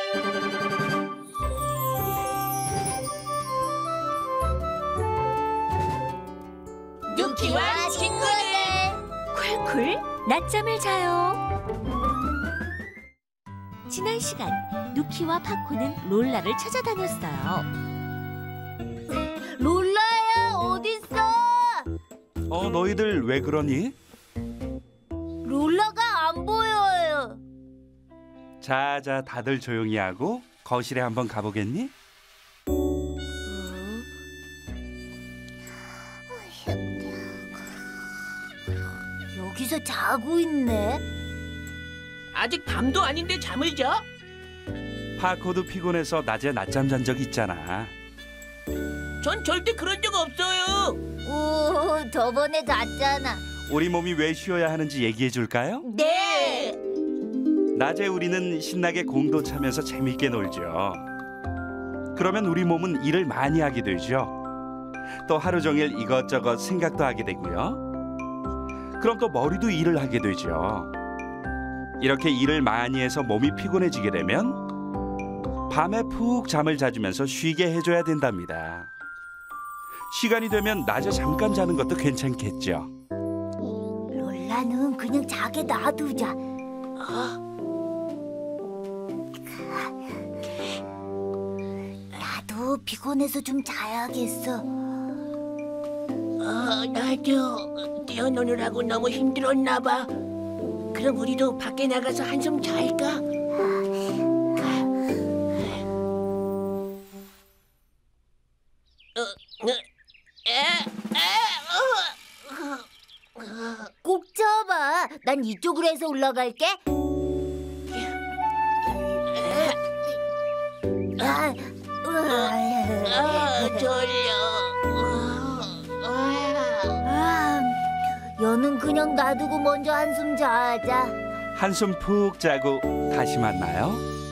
누키와 친구들 쿨쿨 낮잠을 자요. 지난 시간 누키와 파코는 롤라를 찾아다녔어요. 롤라야 어딨어? 너희들 왜 그러니? 롤라가 안 보여요. 자자, 다들 조용히 하고 거실에 한번 가보겠니? 여기서 자고 있네. 아직 밤도 아닌데 잠을 자? 파코도 피곤해서 낮에 낮잠 잔 적 있잖아. 전 절대 그런 적 없어요. 오, 저번에 잤잖아. 우리 몸이 왜 쉬어야 하는지 얘기해 줄까요? 네. 낮에 우리는 신나게 공도 차면서 재밌게 놀죠. 그러면 우리 몸은 일을 많이 하게 되죠. 또 하루 종일 이것저것 생각도 하게 되고요. 그럼 또 머리도 일을 하게 되죠. 이렇게 일을 많이 해서 몸이 피곤해지게 되면 밤에 푹 잠을 자주면서 쉬게 해줘야 된답니다. 시간이 되면 낮에 잠깐 자는 것도 괜찮겠죠. 롤라는 그냥 자게 놔두자. 나도 피곤해서 좀 자야겠어. 나도 뛰어노느라고 너무 힘들었나 봐. 그럼 우리도 밖에 나가서 한숨 잘까? 꼭 쳐봐. 난 이쪽으로 해서 올라갈게. 졸려. 여는 그냥 놔두고 먼저 한숨 자자. 한숨 푹 자고 다시 만나요.